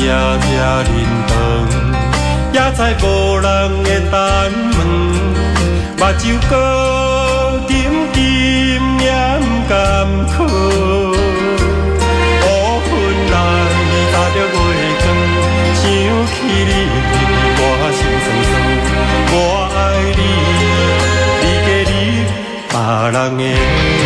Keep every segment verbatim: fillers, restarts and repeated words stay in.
夜夜认同，也知无人会等问，目睭搁沉沉也不甘哭。乌云来，踏着月光，想起你，我心酸酸。我爱你，你给你别人的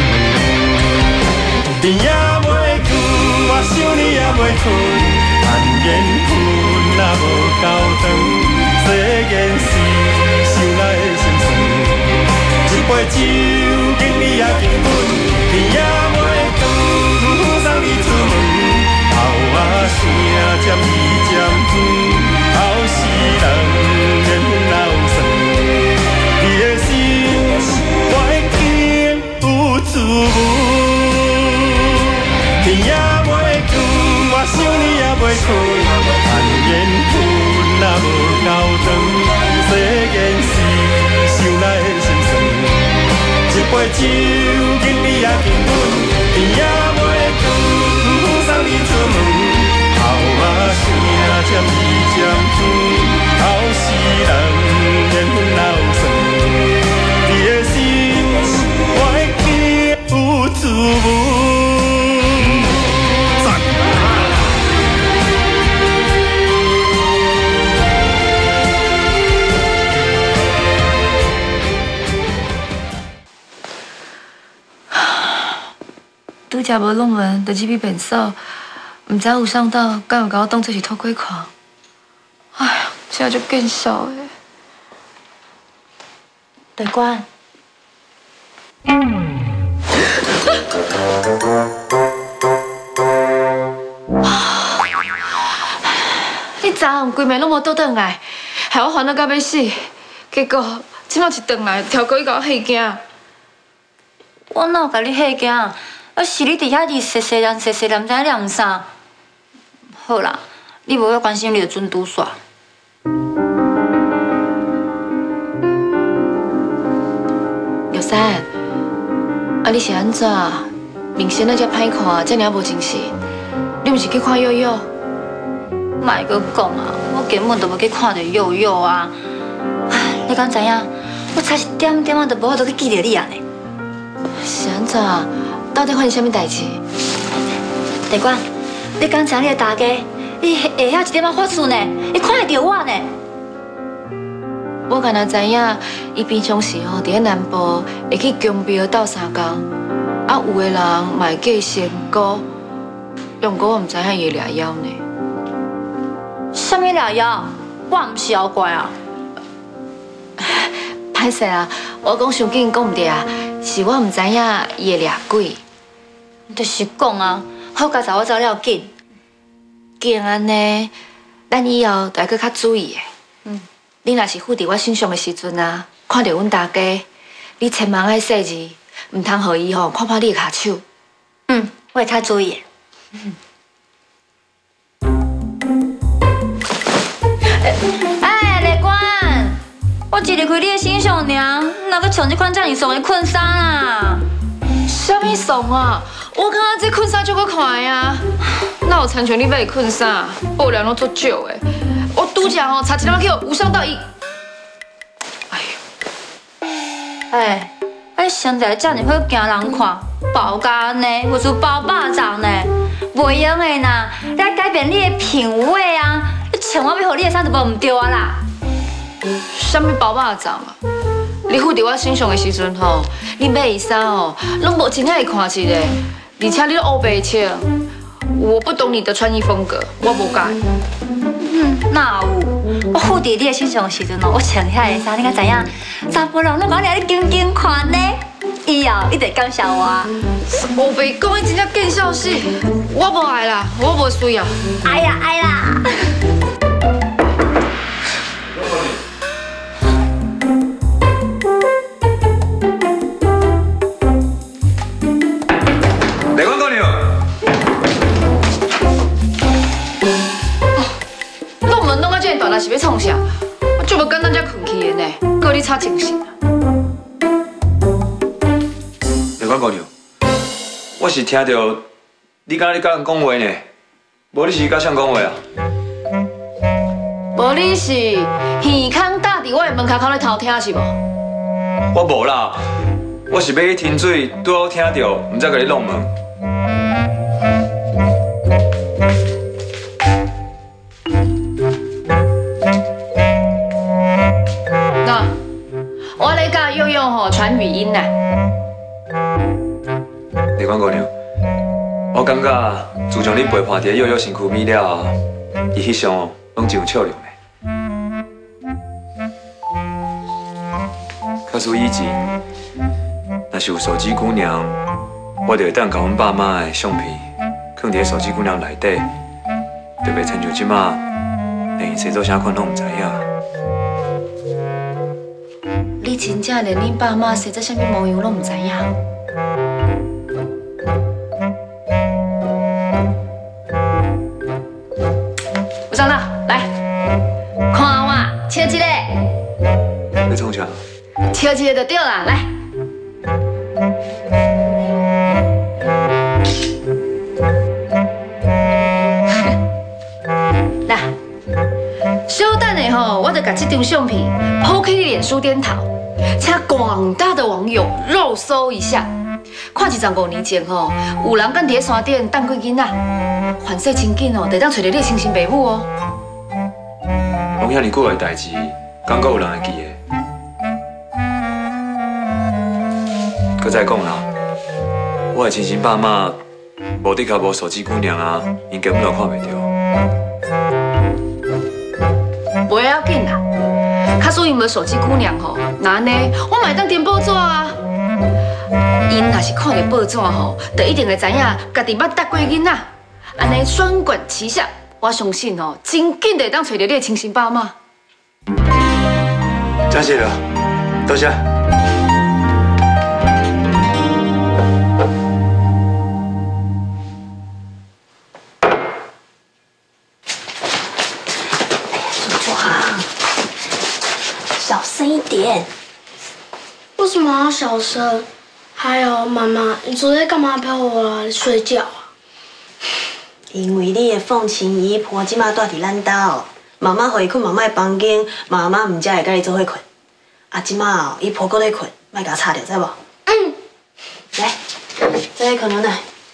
梦，天也袂久，我想你也袂困，但缘分若无够长，世间事想来会心酸。一杯酒敬你也敬阮，天也袂长，送你出门，后仔声渐依渐远，后世人缘分哪有算？你的心我会记有滋味。天也袂久，我想你也袂困，但缘分若无够长，世间事想来会心酸。一杯酒敬你也敬阮，天也袂久，送你出门，后仔声渐依渐远，后世人缘分哪有算？你的心我会记有滋味。 拄则无论文，就入去便所，唔知有上到，敢有甲我当作是偷窥看。哎呀，这就见笑的。 大官， 你昨暗规暝拢无倒转来，害我烦恼到要死。结果即摆一转来，超过伊甲我吓惊。 我哪有甲你吓惊？啊，是你伫遐伫细细念细细念，唔知念啥。好啦，你无要关心你就准拄煞。 玉山，啊你是安怎？面色那遮歹看，遮尔无精神。你毋是去看悠悠？ 莫阁讲啊，我根本就无去看到悠悠啊。唉，你敢知影？我差一点点啊，都无法度去记着你啊呢。 是安怎？到底发生什么代志？ 大官，你敢知你的大家，伊会会晓一点仔法术呢？伊看会到我呢？ 我敢若知影，伊平常时吼伫咧南部会去宫庙斗三工，啊有的人嘛会叫仙姑，用过我毋知影伊会抓妖呢。 什么抓妖？我毋是妖怪啊！ 歹势啊，我讲伤紧讲毋对啊，是我毋知影伊会抓鬼。 就是讲啊，好佳哉我走了紧。 既然安尼，咱以后就要搁较注意的。 嗯， 你若是附伫我身上的时阵啊，看到阮大家，你千万爱细字，唔通互伊吼看破你的骹手。 嗯，我会较注意。 嗯哎，立官，我一入开你的身上尔，哪个穿这款遮尔爽的困衫啊？ 什么爽啊！我感觉这困衫足够看的啊！哪有参像你买的困衫，布料拢足少的。我拄则吼查一两去，有上到伊。哎呦！ 哎，啊你身材遮尔好，惊人看，包甲呢，有似包肉粽呢，袂用的呐！你要改变你的品味啊！你千万要互你的衫就无唔对啊啦！ 什么包肉粽啊？你附伫我身上的时阵吼，你买的衫哦，拢无真正会看一个，而且你都黑白穿，我不懂你的穿衣风格，我无介。 嗯，哪有？我附伫你的身上的时阵哦，我穿遐个衫，你敢知影？查甫人拢讲你紧紧看呢，以后你得感谢我。 黑白讲，伊真正见笑死，我无爱啦，我无需要。 哎呀，哎啦！ 雷光哥，你有？ 弄门弄到这么大，那是要创啥？我就无简单才困去的呢，叫你差精神啊！ 雷光哥，你有？我是听到你敢你甲人讲话呢，无你是甲谁讲话啊？ 无你是耳孔搭伫我的门口口咧偷听是无？ 我无啦，我是要去停水，拄好听到，唔才甲你弄门。 那我来甲悠悠吼传语音啦。 你讲姑娘，我感觉自从你陪伴伫悠悠身躯边了，伊翕相哦，拢真有笑容的。假使以前，若是有手机姑娘，我就会当甲阮爸妈的相片放伫手机姑娘内底，就袂亲像即马，连伊生做啥款拢唔知影。 你真正连恁爸妈生做啥物模样拢唔知影？吴长老，来，看我笑一个， 你创啥？ 笑一个就对啦，来。来，稍等的吼，我就把这张相片抛开你脸书颠倒，请广大的网友肉搜一下，看一十五年前吼，有人敢伫山顶等过囡仔，反正真紧哦，得当找到你的亲生爸母哦。 拢遐尼久的代志，敢阁有人会记的？搁再讲啦，我的亲生爸妈无的确无手机姑娘啊，因根本就看袂到。 不要紧啦，假使因无手机姑娘吼，那安尼我嘛会当订报纸啊。因若是看到报纸吼，就一定会知影家己捌搭过囡仔，安尼双管齐下，我相信吼，真紧就会当找到你的亲生爸妈。 真是了，多谢。 小声一点。 为什么要小声？还有妈妈，你昨天干嘛陪我来睡觉啊？ 因为你的凤琴姨婆即马住伫咱家，妈妈回困妈妈的房间，妈妈唔才会甲你做伙困。啊，即马哦，姨婆搁咧困，莫甲吵着，知无？嗯。来，这个可能呢。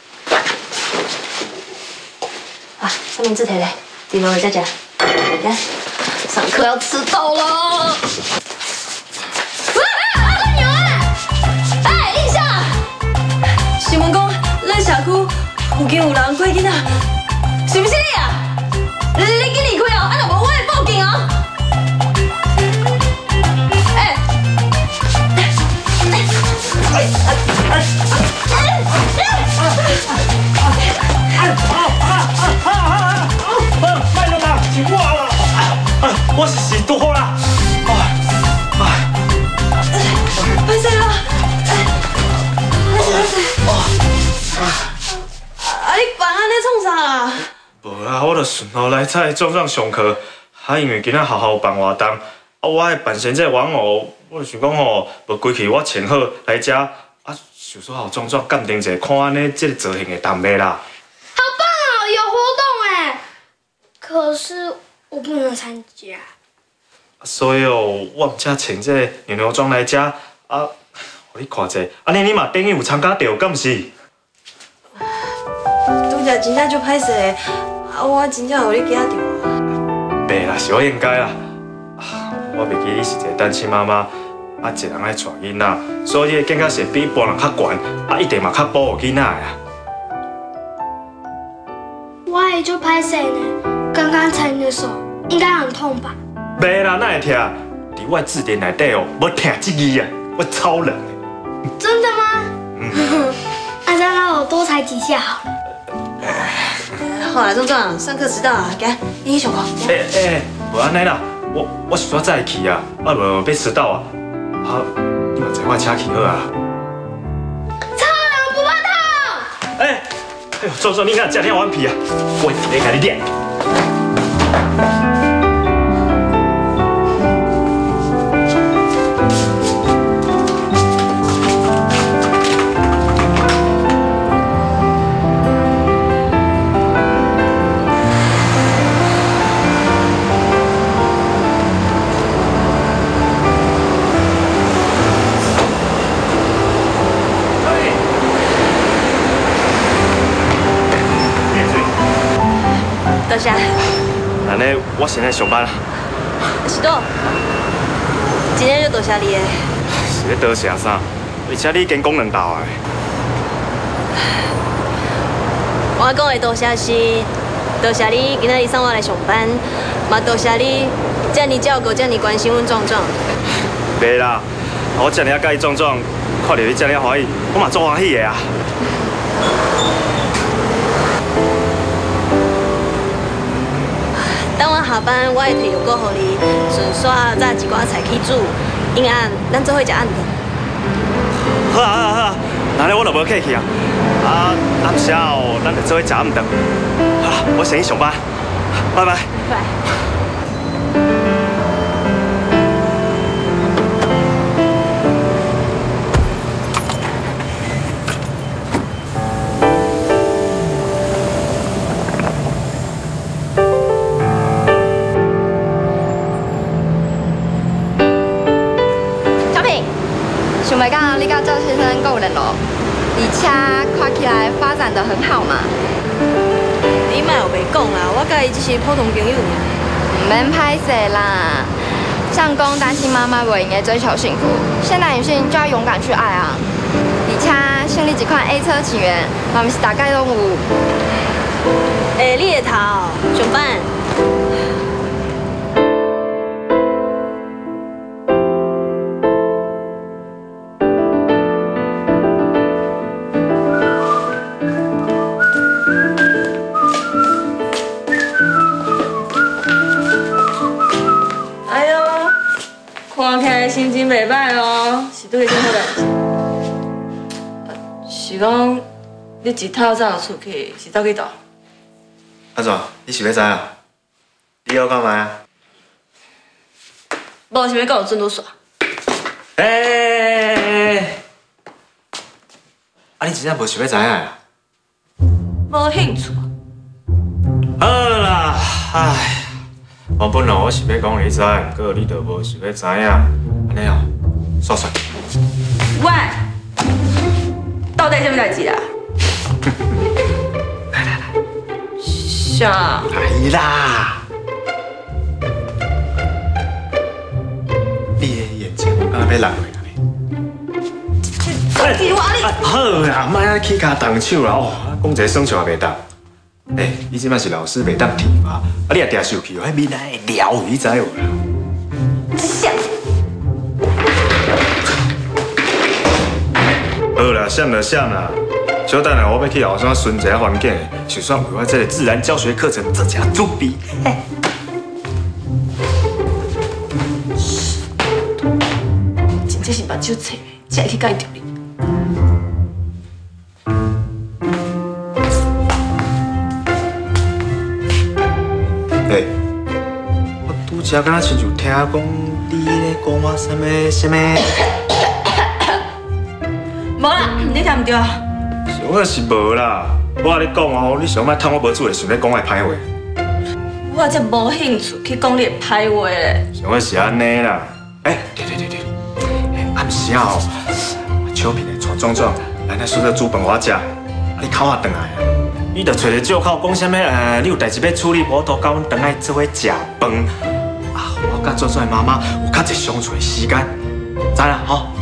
啊，三明治摕来，伫楼下再食。来，上课要迟到了。新闻讲，咱社区附近有人过囡仔，是不是你啊？你你紧离开哦，啊若无我会报警哦。哎， 慢点啦，是我啦，我是是多啦， 歹势啦。啊！你办安尼创啥啦？ 无啦，我著顺路来菜撞上上课，啊，因为今仔学校有办活动，啊，我爱扮成这玩偶，我就想讲吼，无规气我穿好来遮，啊，想说好壮壮鉴定者，看安尼这个造型会当袂啦。 好棒哦，有活动哎！可是我不能参加。 所以哦，我毋才穿这牛牛装来遮，啊，互你看者，安尼你嘛等于有参加到，敢毋是？ 拄则真正就歹势的，啊，我真正有你惊到。 袂啦，是我应该啦。我袂记你是一个单亲妈妈，啊，一人爱带囡仔，所以更加是比一般人较悬，啊，一定嘛较保护囡仔的啊。 我也就拍谁呢？刚刚踩你的手，应该很痛吧？ 袂啦，哪会痛？伫我字典内底哦，无痛这字啊，我超人。 真的吗？嗯。那再让我多踩几下好了。 好啦，壮壮，上课迟到啊，行，你去上课。 哎哎，无安尼啦，我我是说早去啊，啊无要迟到啊。啊，你嘛知我车去好啊。 超人不怕痛。 哎，哎呦，壮壮，你哪这样顽皮啊？我一定给你练。 多谢。 安尼我先来上班啦。 是多，今天就多谢你诶。 是咧多谢啥？而且你已经讲两道诶。 我讲的多谢是多谢你今日送我来上班，嘛多谢你这么照顾、这么关心阮壮壮。 袂啦，我遮尔介意壮壮，看到你遮尔欢喜，我嘛足欢喜的啊。 等我下班，我会摕药膏互你，顺续炸一寡菜去煮。因暗咱做伙食暗顿。 好啊好啊好啊，那咧我就无客气啊。啊，暗时哦，咱就做伙食暗顿。好啦，我先去上班，拜拜。 拜。 想袂到你甲赵先生够人咯，而且看起来发展得很好嘛。 你莫有袂讲啦，我甲伊只是普通朋友。 唔免歹势啦，相公担心妈妈袂用嘅追求幸福，现代女性就要勇敢去爱啊。而且像你这款 A 车情缘，嘛毋是大概拢有。 诶，你个头上班。 看起来心情袂歹哦，是对啥好代志？是讲你一透早出去，是走去倒？ 安怎？你是要知啊？你要干嘛啊？ 无是要甲我准拄煞？ 诶，啊，你真正无想要知啊？ 无兴趣。 好啦，唉。我本来我是要讲你知，不过你就无想要知影，安尼哦，算算。 喂，到底什么代志啊？ 来来来， 啥？ 来啦！你的眼睛我刚刚要烂回来呢。 我你好啦，莫啊起骹动手啦哦，讲一个爽笑也袂当。诶，你即摆是老师袂当听嘛？啊，你也定受气，迄面仔会撩，你知无啦？好啦，闪啦闪啦，小等下我要去后山巡一下环境，就算为我这个自然教学课程做一下准备。 真正是目睭切，才会去解着你。 诶，我拄则敢若亲像听讲你咧讲我什么什么。 无啦，你听唔对啊？ 想我是无啦，我甲你讲哦，你上摆趁我无主的想咧讲我的歹话。 我才无兴趣去讲你的歹话咧。 想我是安尼啦，诶，对对对对，暗时哦，小平的带壮壮来咱宿舍煮饭我食，啊你口啊转来啊。你着找个借口讲啥物？呃，你有代志要处理，我都甲阮转来做伙食饭。啊，我甲壮壮的妈妈有较侪相处的时间，知啦吼？